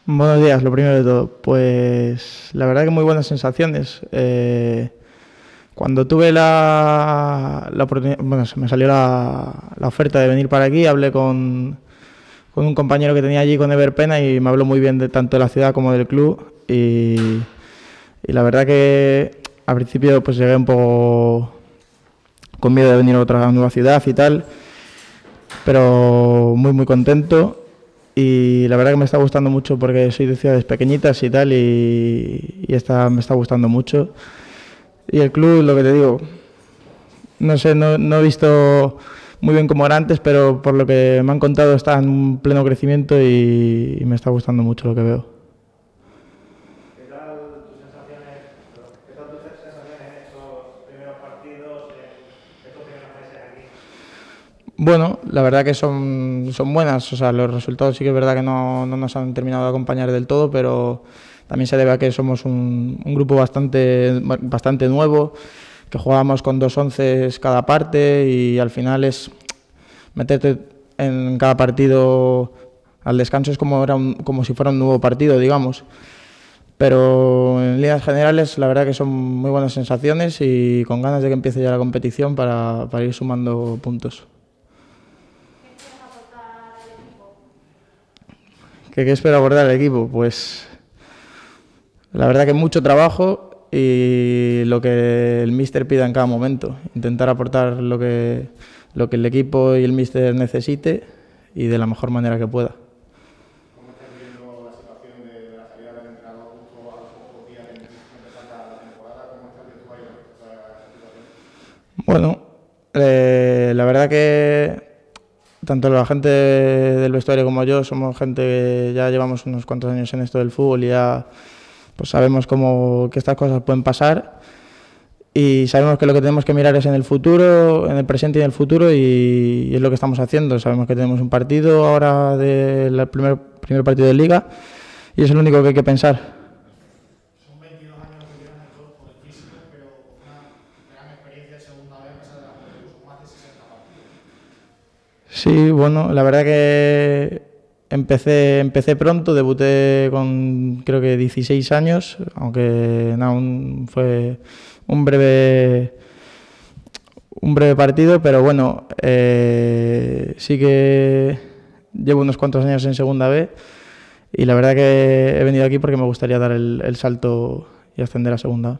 Buenos días, lo primero de todo. Pues la verdad que muy buenas sensaciones. Cuando tuve la oportunidad, bueno, se me salió la oferta de venir para aquí, hablé con un compañero que tenía allí, con Ever Pena, y me habló muy bien de tanto de la ciudad como del club. Y la verdad que al principio pues llegué un poco con miedo de venir a otra nueva ciudad y tal, pero muy contento. Y la verdad que me está gustando mucho porque soy de ciudades pequeñitas y tal, y esta me está gustando mucho. Y el club, lo que te digo, no sé, no he visto muy bien cómo era antes, pero por lo que me han contado está en pleno crecimiento y me está gustando mucho lo que veo. ¿Qué tal tus sensaciones? ¿Qué tal tus sensaciones en estos primeros partidos, en estos primeros meses aquí? Bueno, la verdad que son buenas, o sea, los resultados sí que es verdad que no nos han terminado de acompañar del todo, pero también se debe a que somos un grupo bastante nuevo, que jugamos con dos onces cada parte y al final es meterte en cada partido al descanso es como si fuera un nuevo partido, digamos. Pero en líneas generales la verdad que son muy buenas sensaciones y con ganas de que empiece ya la competición para ir sumando puntos. ¿Qué esperas aportar al equipo? ¿Qué espero abordar el equipo? Pues la verdad que mucho trabajo y lo que el míster pida en cada momento. Intentar aportar lo que el equipo y el míster necesite y de la mejor manera que pueda. ¿Cómo estás viviendo la situación de la salida del entrenador justo a los pocos días de empezar la temporada? ¿Cómo estás viendo tú ahí esa situación? Bueno, la verdad que tanto la gente del vestuario como yo somos gente que ya llevamos unos cuantos años en esto del fútbol y ya pues sabemos que estas cosas pueden pasar y sabemos que lo que tenemos que mirar es en el futuro, en el presente y en el futuro y es lo que estamos haciendo. Sabemos que tenemos un partido ahora del primer partido de Liga y es el único que hay que pensar. Son 22 años que llevan el club por el físico, pero una gran experiencia en segunda vez, a pesar de la juventud, son más de 60 partidos. Sí, bueno, la verdad que empecé pronto, debuté con creo que 16 años, aunque no, fue un un breve partido, pero bueno, sí que llevo unos cuantos años en segunda B y la verdad que he venido aquí porque me gustaría dar el salto y ascender a segunda.